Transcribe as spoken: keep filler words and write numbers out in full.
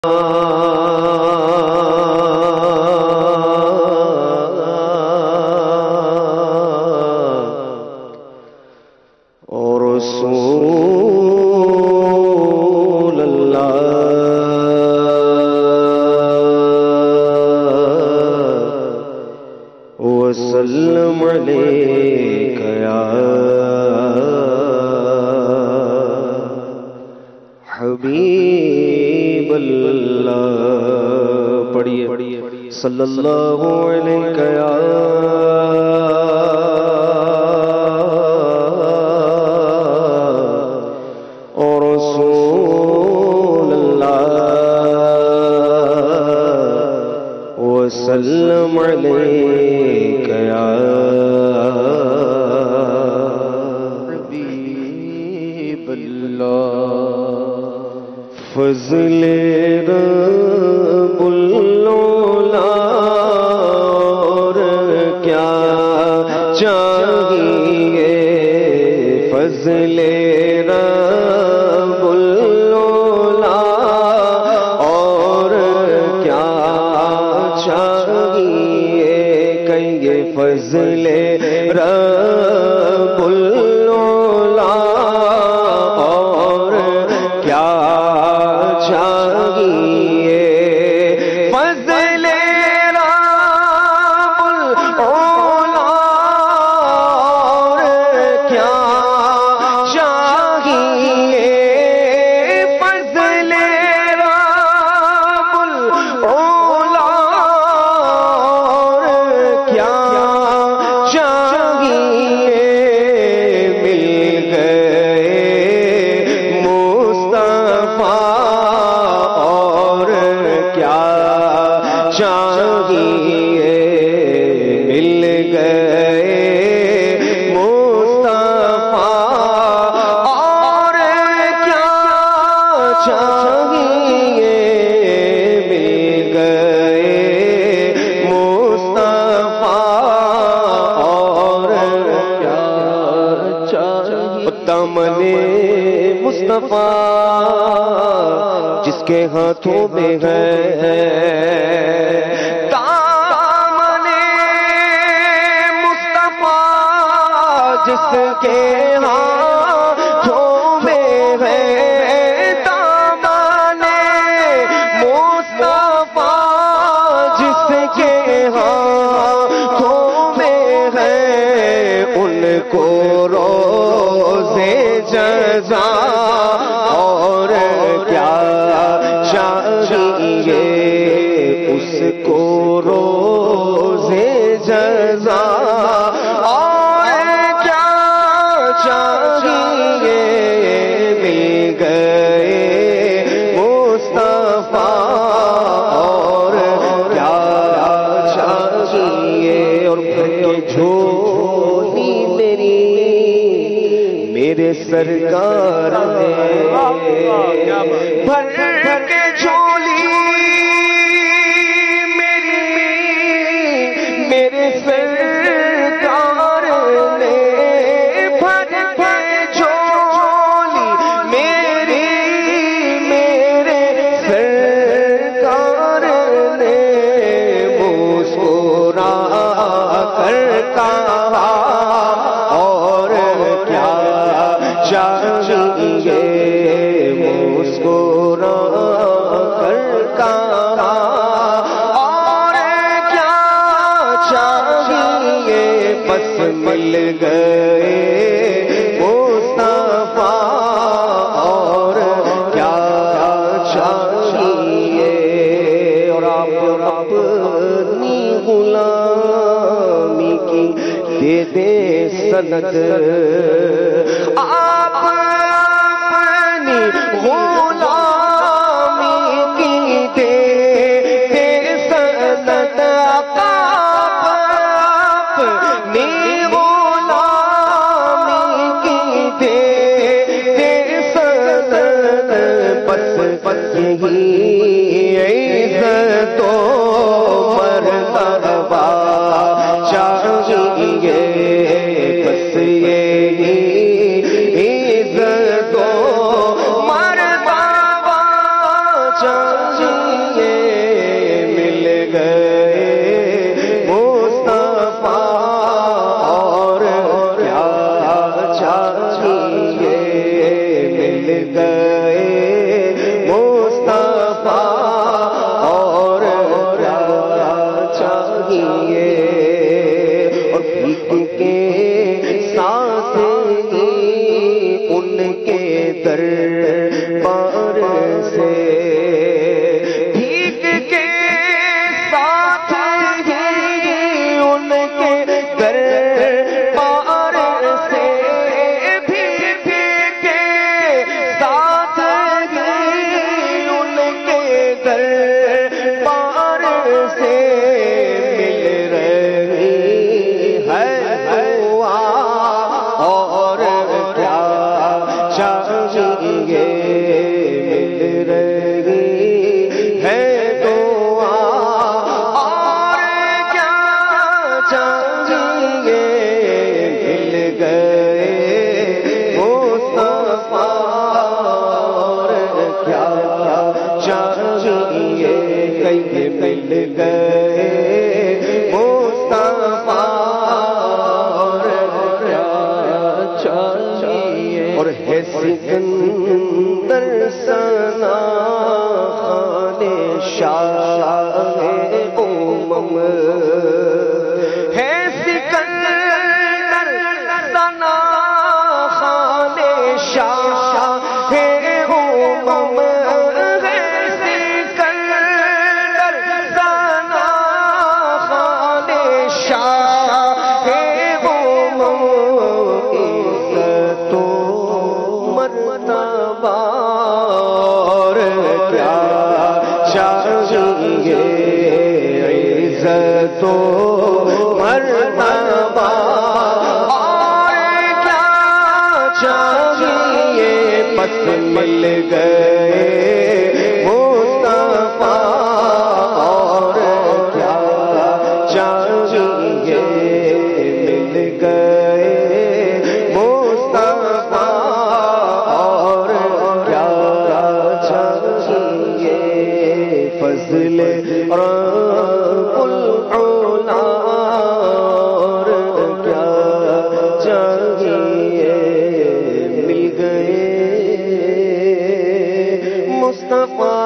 وسلم علیک یا حبیب اللہ. پڑھیے صلی اللہ علیہ یا رسول اللہ وسلم علیک یا حبیب اللہ. فضل رب العلا اور کیا چاہیے، فضل رب العلا اور کیا چاہیے، کہیں فضل رب العلا اور کیا چاہیے، فضل رب العلا اور کیا چاہیے، فضل رب العلا اور کیا چاہیے، مل گئے مصطفیٰ اور کیا چاہیے، مل گئے مصطفیٰ اور کیا چاہیے، مل گئے مصطفیٰ اور کیا چاہیے. دامن مصطفیٰ جس کے ہاتھوں میں ہے، دامن مصطفیٰ جس کے ہاتھوں میں ہے، دامن مصطفیٰ جس کے ہاتھوں میں ہے، ان کو روزے جزا اور کیا چاہیے، اس کو روزے جزا اور کیا چاہیے، مل گئے مصطفیٰ اور کیا چاہیے. اور بھر کے جھولی میری میرے سرکار نے، بھر کے جھولی میری میرے سرکار نے، بھر کے جھولی میری میرے سرکار نے، مسکرا کر کہا اور کیا چاہیے، مسکرا کر کہا اور کیا چاہیے، بس مل گئے مصطفیٰ اور کیا چاہیے. اور آپ اپنی غلامی کی دے دے سند، آپ اپنی غلامی کی دے دے سند، آپ اپنی غلامی کی دے دے سند، بس بس یہی عزت و مرتبہ چاہیے، بس یہی عزت و مرتبہ چاہیے. کئی مل گئے مصطفیٰ اور کیا چاہیے اور ہے سکندر ثنا خان شاہ امم ہے سکندر ثنا خان شاہ امم ہے سکندر ثنا خان شاہ امم عزت و مرتبہ اور کیا چاہیے عزت و مرتبہ اور کیا چاہیے بس مل گئے مصطفیٰ اور کیا چاہیے مل گئے مصطفیٰ اور کیا چاہیے فضل رب العلا اور کیا چاہیے مل گئے مصطفیٰ